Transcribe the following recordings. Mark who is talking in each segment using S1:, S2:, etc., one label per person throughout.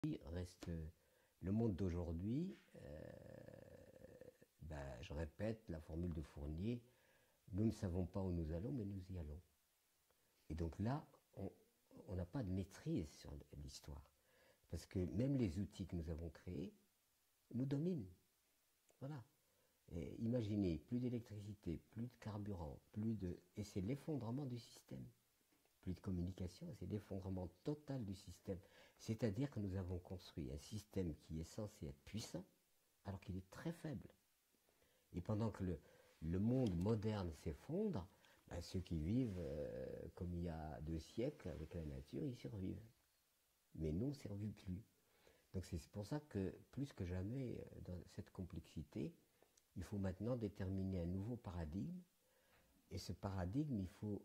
S1: Reste le monde d'aujourd'hui, je répète la formule de Fournier, nous ne savons pas où nous allons, mais nous y allons. Et donc là, on n'a pas de maîtrise sur l'histoire. Parce que même les outils que nous avons créés nous dominent. Voilà. Et imaginez, plus d'électricité, plus de carburant, et c'est l'effondrement du système. Plus de communication, c'est l'effondrement total du système. C'est-à-dire que nous avons construit un système qui est censé être puissant, alors qu'il est très faible. Et pendant que le monde moderne s'effondre, ceux qui vivent comme il y a 2 siècles avec la nature, ils survivent. Mais nous, on ne survit plus. Donc c'est pour ça que, plus que jamais, dans cette complexité, il faut maintenant déterminer un nouveau paradigme. Et ce paradigme, il faut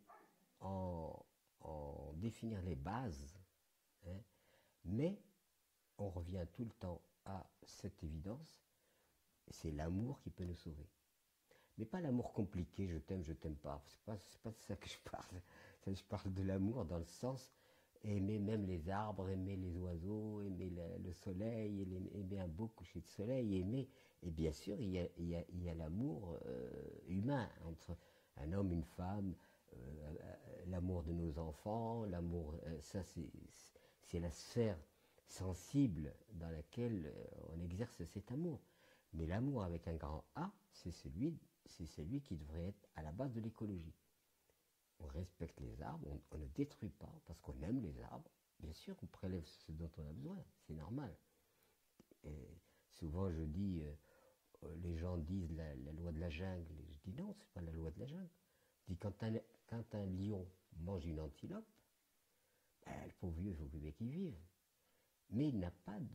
S1: en définir les bases. Hein, mais on revient tout le temps à cette évidence, c'est l'amour qui peut nous sauver. Mais pas l'amour compliqué, je t'aime pas. C'est pas de ça que je parle. Je parle de l'amour dans le sens aimer même les arbres, aimer les oiseaux, aimer le soleil, aimer un beau coucher de soleil, aimer. Et bien sûr, il y a l'amour humain entre un homme, une femme, l'amour de nos enfants, l'amour. Ça, c'est la sphère sensible dans laquelle on exerce cet amour. Mais l'amour avec un grand A, c'est celui qui devrait être à la base de l'écologie. On respecte les arbres, on ne détruit pas, parce qu'on aime les arbres. Bien sûr, on prélève ce dont on a besoin, c'est normal. Et souvent, je dis, les gens disent la loi de la jungle. Et je dis non, c'est pas la loi de la jungle. Je dis, quand un lion mange une antilope, le pauvre vieux, il faut qu'il vive. Mais il n'a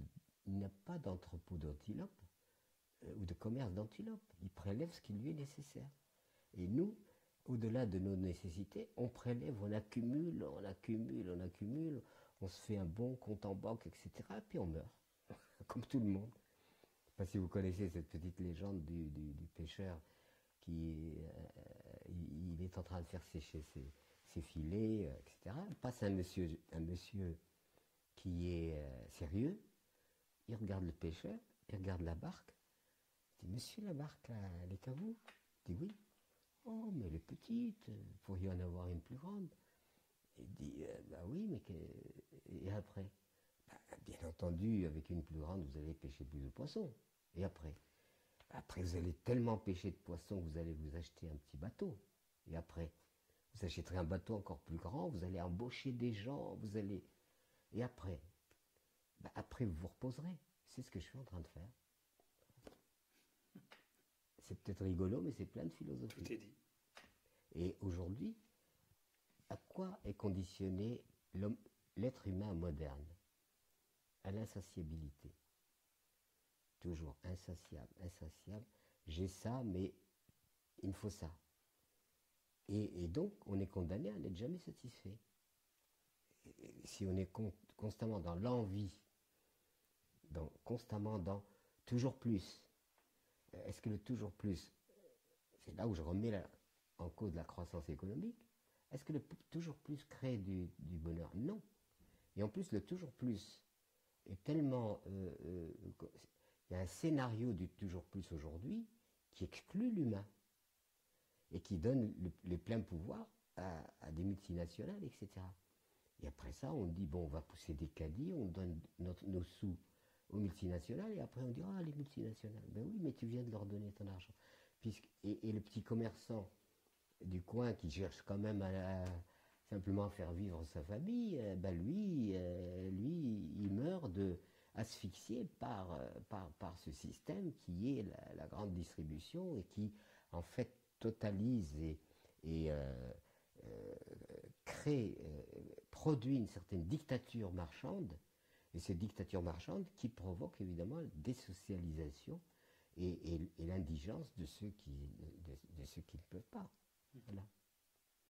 S1: pas d'entrepôt d'antilopes ou de commerce d'antilopes. Il prélève ce qui lui est nécessaire. Et nous, au-delà de nos nécessités, on prélève, on accumule, on se fait un bon compte en banque, etc. Et puis on meurt, comme tout le monde. Je ne sais pas si vous connaissez cette petite légende du pêcheur qui il est en train de faire sécher ses filets, etc. Il passe un monsieur qui est sérieux, il regarde le pêcheur, il regarde la barque, il dit « Monsieur, la barque, là, elle est à vous ?» Il dit « Oui. » « Oh, mais elle est petite, vous pourriez en avoir une plus grande. » Il dit « Bah oui, mais et après ?» Bien entendu, avec une plus grande, vous allez pêcher plus de poissons. Et après? Après, vous allez tellement pêcher de poissons que vous allez vous acheter un petit bateau. Et après? Vous achèterez un bateau encore plus grand, vous allez embaucher des gens, vous allez... Et après? Après, vous vous reposerez. C'est ce que je suis en train de faire. C'est peut-être rigolo, mais c'est plein de philosophie.
S2: Tout est dit.
S1: Et aujourd'hui, à quoi est conditionné l'être humain moderne? À l'insatiabilité. Toujours insatiable, insatiable. J'ai ça, mais il me faut ça. Et donc, on est condamné à n'être jamais satisfait. Et si on est constamment dans l'envie, constamment dans toujours plus, est-ce que le toujours plus, c'est là où je remets en cause la croissance économique, est-ce que le toujours plus crée du bonheur? Non. Et en plus, le toujours plus est tellement... il y a un scénario du toujours plus aujourd'hui qui exclut l'humain et qui donne les pleins pouvoirs à des multinationales, etc. Et après ça, on dit, bon, on va pousser des caddies, on donne nos sous aux multinationales, et après on dit, ah, les multinationales. Ben oui, mais tu viens de leur donner ton argent. Et le petit commerçant du coin qui cherche quand même à simplement faire vivre sa famille, lui, il meurt asphyxié par ce système qui est la grande distribution et qui, en fait, totalise et crée, produit une certaine dictature marchande, et cette dictature marchande qui provoque évidemment la désocialisation et l'indigence de ceux qui ne peuvent pas. Voilà.